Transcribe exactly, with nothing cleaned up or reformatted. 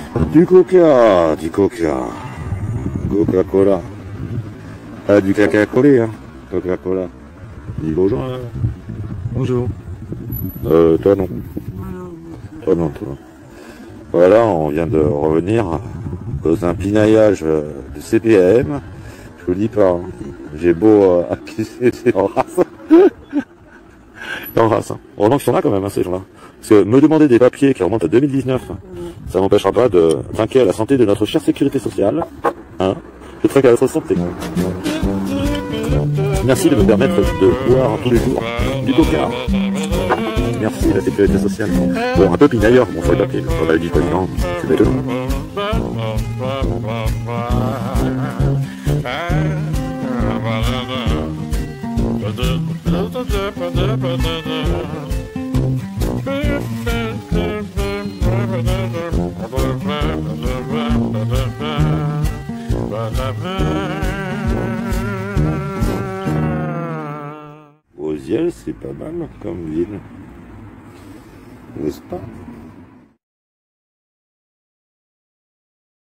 Du coca, du coca. Coca-Cola. Ah, du caca-colé, hein. Coca-Cola. Dis bonjour. Euh... Bonjour. Euh, toi non. Toi non, toi. Voilà, on vient de revenir cause d'un pinaillage de C P A M. Je vous le dis pas, hein. J'ai beau euh, accuser ces races. En race, hein. Heureusement qu'ils sont là quand même, hein, ces gens-là. Parce que me demander des papiers qui remontent à deux mille dix-neuf, ça m'empêchera pas de trinquer à la santé de notre chère sécurité sociale. Hein, de trinquer à notre santé. Merci de me permettre de boire tous les jours du coca. Merci la sécurité sociale. Bon, un peu pinailleur, bon, sur les papiers, sur la vie président, c'est bête. Oziel, c'est pas mal comme ville, n'est-ce pas?